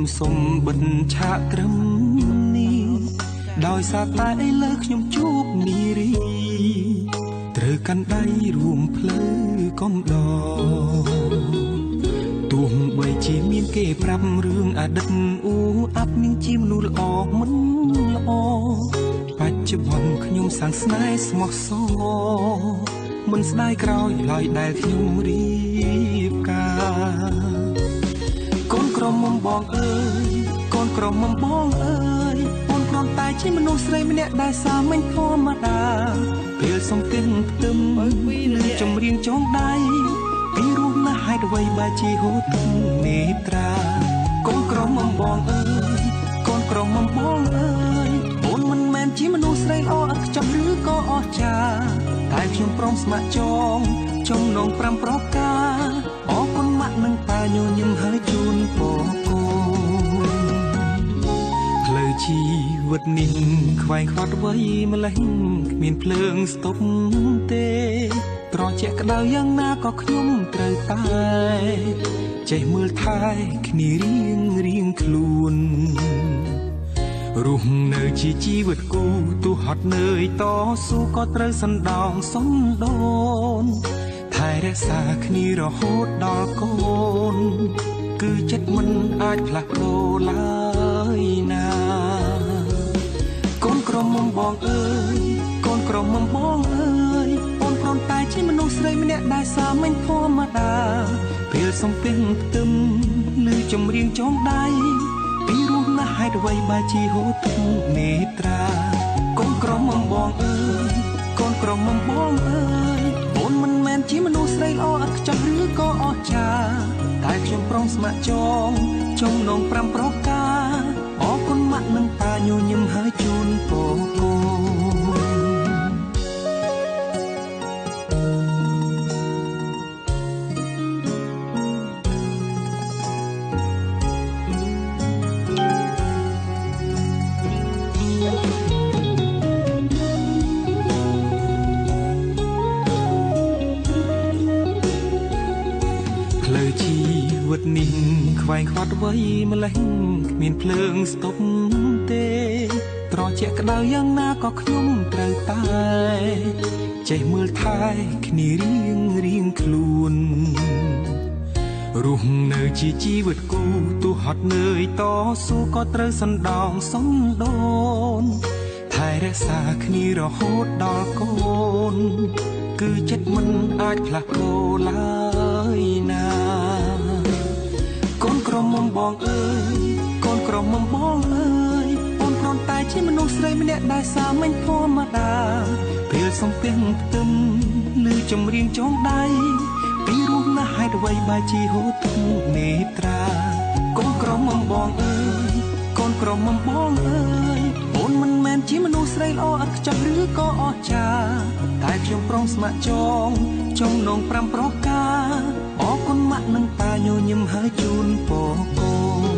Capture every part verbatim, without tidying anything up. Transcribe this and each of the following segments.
សុំបិទឆាកត្រឹមនេះដោយសារតែឥឡូវខ្ញុំជួបនារីត្រូវកាន់ដៃរួមផ្លូវកំដរទោះបីជាមានគេប្រាប់រឿងអតីតអ៊ូអាប់នឹងជាមនុស្សល្អមិនល្អបច្ចុប្បន្នខ្ញុំសាងស្នេហ៍ស្មោះសរមិនស្ដាយក្រោយឡើយដែលខ្ញុំរៀបការកូនក្រមុំបងអើយកូនក្រមុំបងអើយអូនគ្រាន់តែជាមនុស្សស្រីម្នាក់ដែលសាមញ្ញធម្មតាពេលសំទិនផ្ទឹមលឺចម្រៀងចងដៃពីរស់ណាស់ហេតុអ្វីបើជាហូរទឹកនេត្រាកូនក្រមុំបងអើយកូនក្រមុំបងអើយអូនមិនមែនជាមនុស្សស្រីល្អឥតខ្ចោះឬក៏អស្ចារ្យតែខ្ញុំព្រមស្ម័គ្រចងចំណងប្រាំប្រការអរគុណម៉ាក់និងប៉ាញញឹមហើយជូនពរកូនផ្លូវជីវិតនេះខ្វែងខ្វាត់វ័យម្លេះគ្មានភ្លើងស្ទប់ទេត្រជាក់ក្តៅយ៉ាងណាក៏ខ្ញុំត្រូវតែចេះមើលថែគ្នារៀងរៀងខ្លួនរស់នៅជាជីវិតគូទោះហត់នឿយតស៊ូក៏ត្រូវសណ្ដោងសំដូនថែរក្សាគ្នារហូតដល់កូនគឺចិត្តមិនអាចផ្លាស់ប្ដូរឡើយណាកូនក្រមុំបងអើយកូនក្រមុំបងអើយអូនគ្រាន់តែជាមនុស្សស្រីម្នាក់ដែលសាមញ្ញធម្មតាពេលសំទិនផ្ទឹមឮចម្រៀងចងដៃពីរស់ណាស់ហេតុអ្វីបើជាហូរទឹកនេត្រាកូនក្រមុំបងអើយកូនក្រមុំបងអើយអូនមិនមែនជាមនុស្សស្រីល្អឥតខ្ចោះឬក៏អស្ចារ្យតែខ្ញុំព្រមស្ម័គ្រចងចំណងប្រាំប្រការអរគុណម៉ាក់និងប៉ាញញឹមហើយជូនពរកូននេះខ្វែងខ្វាត់វ័យម្លេះគ្មានភ្លើងស្ទប់ទេត្រជាក់ក្តៅយ៉ាងណាក៏ខ្ញុំត្រូវតែចេះមើលថែគ្នារៀងរៀងខ្លួនរស់នៅជាជីវិតគូទោះហត់នឿយតស៊ូក៏ត្រូវសណ្ដោងសំដូនថែរក្សាគ្នារហូតដល់កូនគឺចិត្តមិនអាចផ្លាស់ប្ដូរឡើយណាកូនក្រមុំបងអើយកូនក្រមុំបងអើយអូនគ្រាន់តែជាមនុស្សស្រីម្នាក់ដែលសាមញ្ញធម្មតាពេលសំទិនផ្ទឹមឮចម្រៀងចងដៃពីរស់ណាស់ហេតុអ្វីបើជាហូរទឹកនេត្រាកូនក្រមុំបងអើយកូនក្រមុំបងអើយអូនមិនមែនជាមនុស្សស្រីល្អឥតខ្ចោះឬក៏អស្ចារ្យតែខ្ញុំព្រមស្ម័គ្រចងចំណងប្រាំប្រការអរគុណម៉ាក់និងប៉ាញញឹមហើយជូនពរកូ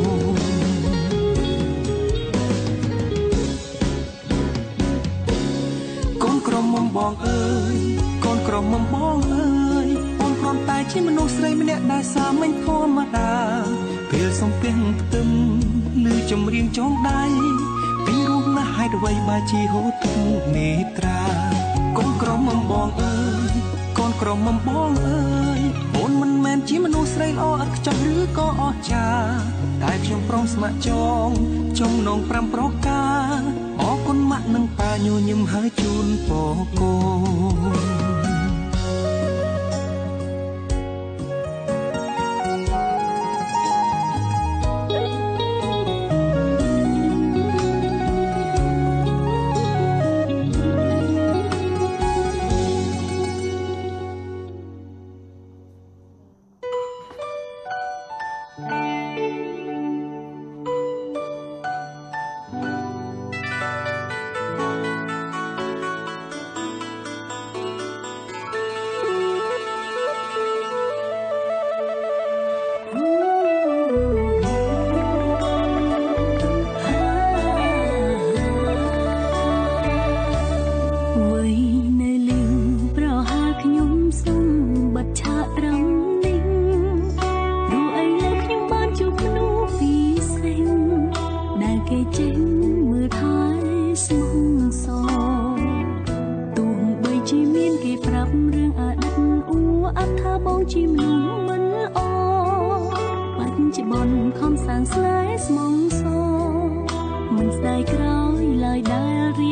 នកូនក្រមុំបងអើយកូនក្រមុំបងអើយអូនគ្រាន់តែជាមនុស្សស្រីម្នាក់ដែលសាមញ្ញធម្មតាពេលសំទិនផ្ទឹមឮចម្រៀងចងដៃពីរស់ណាស់ហេតុអ្វីបើជាហូរទឹកនេត្រាកូនក្រមុំបងអើយកូនក្រមុំបងអើយអូនមិនមែនជាមនុស្សស្រីល្អឥតខ្ចោះឬក៏អស្ចារ្យតែខ្ញុំព្រមស្ម័គ្រចងចំណងប្រាំប្រការអរគុណម៉ាក់និងប៉ាញញឹមហើយជូនពរកូន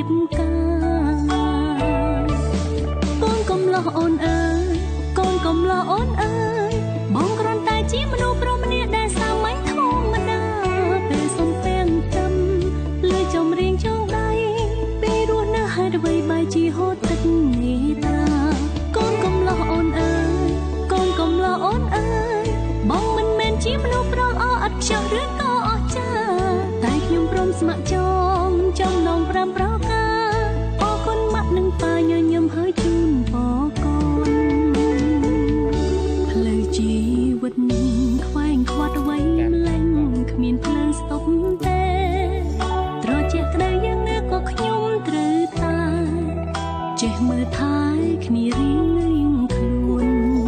បការកូនកុំលោះអូនអើយកូនកុំលោះអូនអើយបងគ្រាន់តែជាមនុស្សប្រុសម្នាក់ដែលសាមញ្ញធម្មតាពេលសំពេងទឹមលើចំរៀងចងដៃពេលរស់នៅហេតុអ្វីបែរជាហូតទឹកនេត្រាកូនកុំលោះអូនអើយកូនកុំលោះអូនអើយបងមិនមែនជាមនុស្សប្រុសអអត់ខ្ចោះឬក៏អស្ចារ្យតែខ្ញុំព្រមស្ម័គ្រចងចំណងប្រាំប្រការអរគុណម៉ាក់និងប៉ាញញឹមហើយជូនពរកូនផ្លូវជីវិតខ្វែងខ្វាត់អ្វីម្លេះគ្មានភ្លើងស្តុបទេត្រជាក់ក្ដៅយ៉ាងណាក៏ខ្ញុំត្រូវតែចេះមើលថែគ្នារៀងរៀងខ្លួន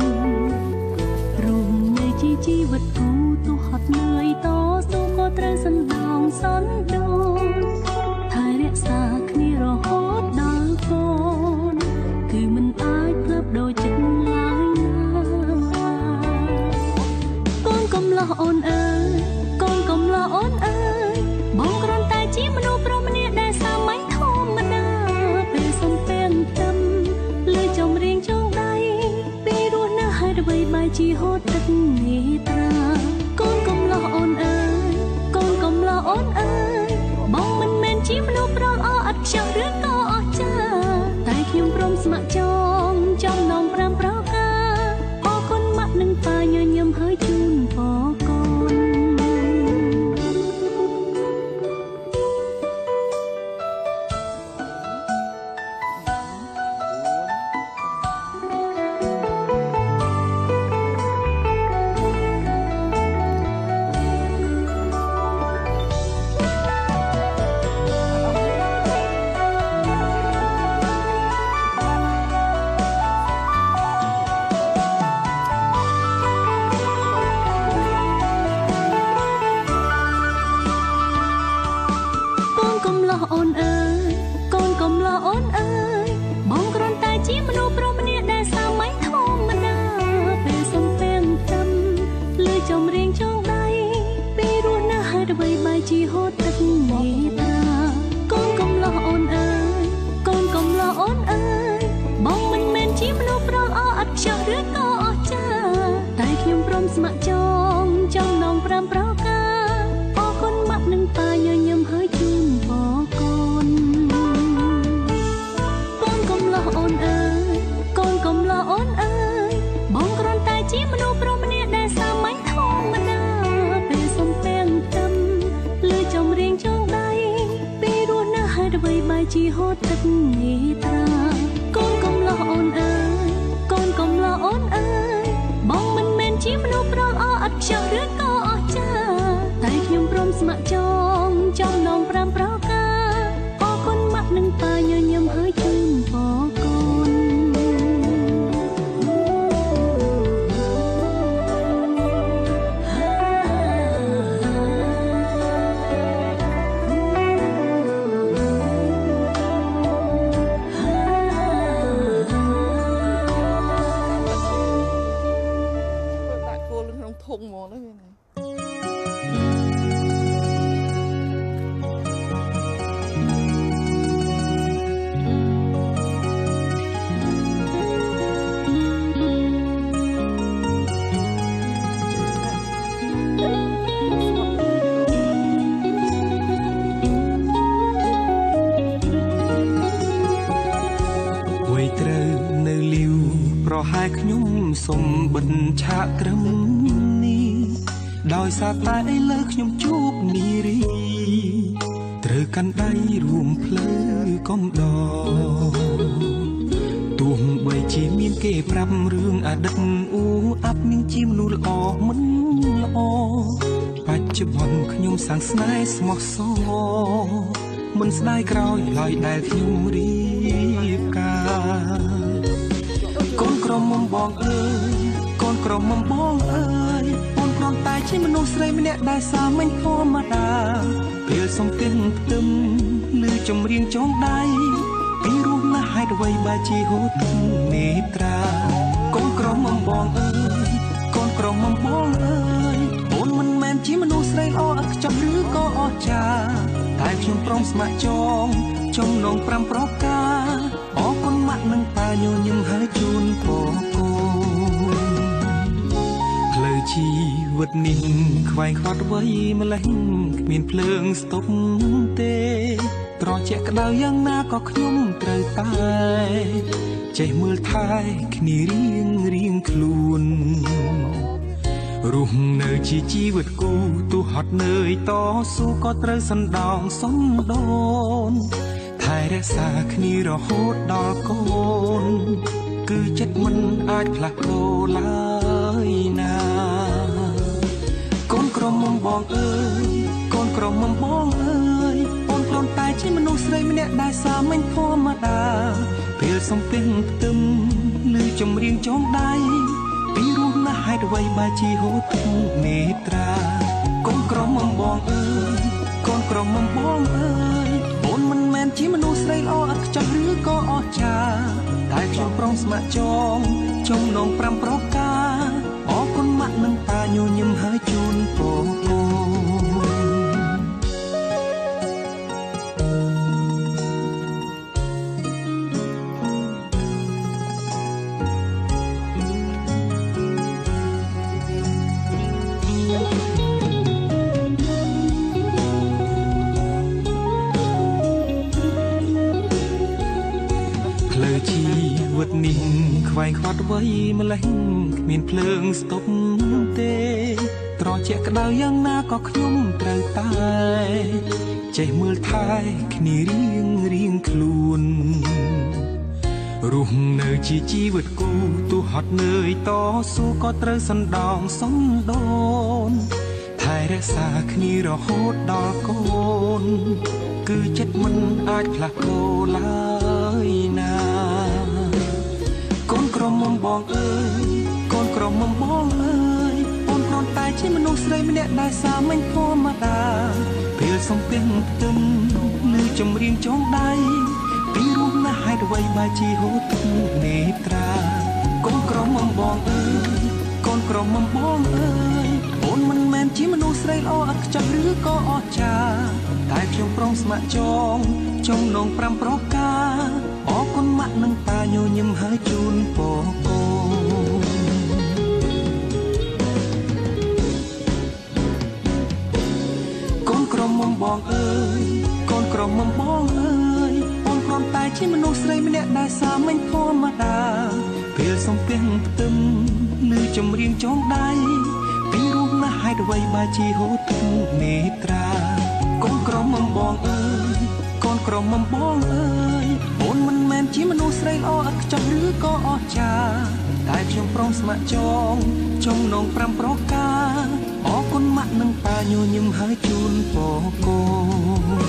រួមនៃជីជីវិតគូទោះហត់នឿយតស៊ូក៏ត្រូវសណ្ដោងសន្ដូងថែរក្សាគ្នារហូតដល់កូនគឺមិនអាចផ្លាប់ដូចចិត្តឡើយណាកូនកុំលោះអូនអើយកូនកុំលោះអូនអើយបងគ្រាន់តែជាមនុស្សប្រុសម្នាក់ដែលសាមញ្ញធម្មតាពេលសំពេងទឹមលើចំរៀងចងដៃពេលរស់នៅហេតុអ្វីបែរជាហូតទឹកនេត្រាកូនកុំលោះអូនអើយកូនកុំលោះអូនអើយបងមិនមែនជាមនុស្សប្រុសអអត់ខ្ចោះឬក៏អស្ចារ្យតែខ្ញុំព្រមស្ម័គ្រចងចំណងប្រាំប្រការអរគុណម៉ាក់និងប៉ាញញឹមហើយជូនពរកូនអូនអើយកូនកុំលោះអូនអើយបងគ្រាន់តែជាមនុស្សប្រុសម្នាក់ដែលសាមញ្ញធម្មតាពេលសំពេងទឹមលើចំរៀងចងដៃពេលរស់នៅហេតុអ្វីបែរជាហូតទឹកនេត្រាកូនកុំលោះអូនអើយកូនកុំលោះអូនអើយបងមិនមែនជាមនុស្សប្រុសអអត់ខ្ចោះឬក៏អស្ចារ្យតែខ្ញុំព្រមស្ម័គ្រចងចំណងប្រាំប្រការអរគុណម៉ាក់និងប៉ាញញឹមហើយជូនពរកូនកូនកុំលោះអូនអើយកូនកុំលោះអូនអើយបងគ្រាន់តែជាមនុស្សប្រុសម្នាក់ដែលសាមញ្ញធម្មតាពេលសំពេងទឹមលើចំរៀងចងដៃពេលរស់នៅហេតុអ្វីបែរជាហូតទឹកនេត្រាកូនកុំលោះអូនអើយកូនកុំលោះអូនអើយបងមិនមែនជាមនុស្សប្រុសអអត់ខ្ចោះឬក៏អស្ចារ្យតែខ្ញុំព្រមស្ម័គ្រចងចំណងប្រាំប្រការអរគុណម៉ាក់និងប៉ាញញឹមហើយជូនពរកូនដាក់គោលក្នុងធុងហ្មងទៅវាប្រហែលខ្ញុំសុំបិទឆាកត្រឹមនេះដោយសារតែឥឡូវខ្ញុំជួបនារីត្រូវកាន់ដៃរួមផ្លូវកំដរទោះបីជាមានគេប្រាប់រឿងអតីតអ៊ូអាប់នឹងជាមនុស្សល្អមិនល្អបច្ចុប្បន្នខ្ញុំសាងស្នេហ៍ស្មោះសរមិនស្ដាយក្រោយឡើយដែលខ្ញុំរៀបការកូនក្រមុំបងអើយកូនក្រមុំបងអើយអូនគ្រាន់តែជាមនុស្សស្រីម្នាក់ដែលសាមញ្ញធម្មតាពេលសំទិញផ្ទឹមឬចម្រៀងចងដៃពីរស់ណាស់ហេតុអ្វីបែរជាហូរទឹកនេត្រាកូនក្រមុំបងអើយកូនក្រមុំបងអើយអូនមិនមែនជាមនុស្សស្រីល្អឥតខ្ចោះឬក៏អស្ចារ្យតែខ្ញុំព្រមស្ម័គ្រចងចំណងប្រាំប្រការអរគុណម៉ាក់និងប៉ាញញឹមហើយជូនពរកូនផ្លូវជីវិតនេះខ្វែងខ្វាត់វ័យម្លេះគ្មានភ្លើងស្ទប់ទេត្រជាក់ក្តៅយ៉ាងណាក៏ខ្ញុំត្រូវតែចេះមើលថែគ្នារៀងរៀងខ្លួនរស់នៅជាជីវិតគូទោះហត់នឿយតស៊ូក៏ត្រូវសណ្ដោងសំដូនថែរក្សាគ្នារហូតដល់កូនគឺចិត្តមិនអាចផ្លាស់ប្ដូរឡើយណាកូនក្រមុំបងអើយកូនក្រមុំបងអើយអូនគ្រាន់តែជាមនុស្សស្រីម្នាក់ដែលសាមញ្ញធម្មតាពេលសំពេញផ្ទឹមឬចម្រៀងចងដៃពីរស់ណាស់ហេតុអ្វីបើជាហូតនេត្រាកូនក្រមុំបងអើយកូនក្រមុំបងអើយអូនមិនមែនជាមនុស្សស្រីល្អឥតខ្ចោះឬក៏អស្ចារ្យតែខ្ញុំព្រមស្ម័គ្រចងចំណងប្រាំប្រការអរគុណម៉ាក់និងប៉ាញញឹមហើយជូនពរកូននេះខ្វែងខ្វាត់វ័យម្លេះគ្មានភ្លើងស្ទប់ទេត្រជាក់ក្តៅយ៉ាងណាក៏ខ្ញុំត្រូវតែចេះមើលថែគ្នារៀងរៀងខ្លួនរស់នៅជាជីវិតគូទោះហត់នឿយតស៊ូក៏ត្រូវសណ្ដោងសំដូនថែរក្សាគ្នារហូតដល់កូនគឺចិត្តមិនអាចផ្លាស់ប្ដូរឡើយណាកូនក្រមុំបងអើយកូនក្រមុំបងអើយអូនគ្រាន់តែជាមនុស្សស្រីម្នាក់ដែលសាមញ្ញធម្មតាពេលសំពេញផ្ទឹមឬចម្រៀងចងដៃពីរស់ណាស់ហេតុអ្វីបើជាហូតនេត្រាកូនក្រមុំបងអើយកូនក្រមុំបងអើយអូនមិនមែនជាមនុស្សស្រីល្អឥតខ្ចោះឬក៏អស្ចារ្យតែខ្ញុំព្រមស្ម័គ្រចងចំណងប្រាំប្រការអរគុណម៉ាក់និងប៉ាញញឹមហើយជូនពរកូនកូនក្រមុំបងអើយកូនក្រមុំបងអើយអូនគ្រាន់តែជាមនុស្សស្រីម្នាក់ដែលសាមញ្ញធម្មតាពេលសំពេញផ្ទឹមឬចម្រៀងចងដៃពីរស់ណាស់ហេតុអ្វីបើជាហូតនេត្រាកូនក្រមុំបងអើយកូនក្រមុំបងអើយអូនមិនមែនជាមនុស្សស្រីល្អឥតខ្ចោះឬក៏អស្ចារ្យតែខ្ញុំព្រមស្ម័គ្រចងចំណងប្រាំប្រការអរគុណម៉ាក់និងប៉ាញញឹមហើយជូនពរកូន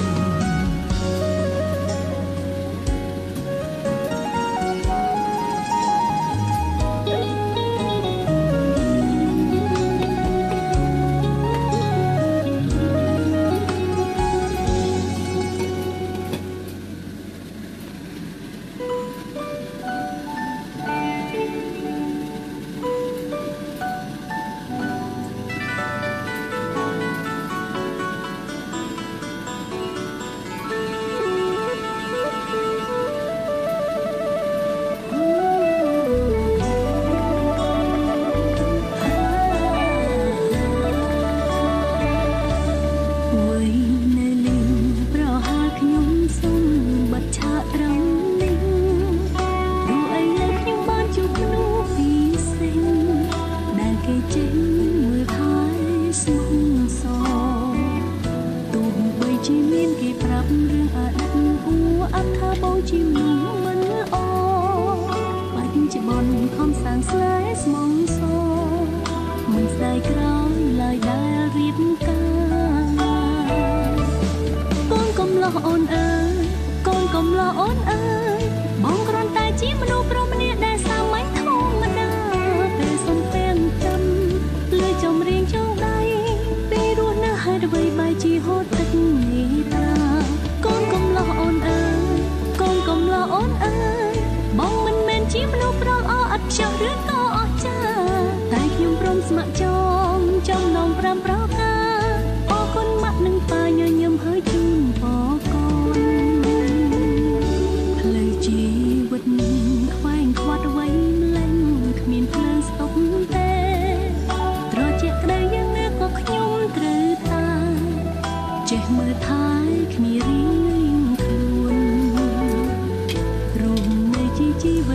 អូនអើយកូនកុំឡោអូនអើយបងគ្រាន់តែជាមនុស្សប្រុសម្នាក់ដែលសាមញ្ញធម្មតាពេលសំពេញចាំលឺចំរៀងចងដៃពេលរស់នៅហេតុអ្វីបែរជាហូតទឹកនេះតាកូនកុំឡោអូនអើយកូនកុំឡោអូនអើយបងមិនមែនជាមនុស្សប្រុសល្អឥតខ្ចោះឬក៏អស្ចារ្យតែខ្ញុំព្រមស្ម័គ្រចងចំណងប្រាំប្រការអរគុណម៉ាក់និងប៉ាញញឹមហើយជូន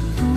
តទូ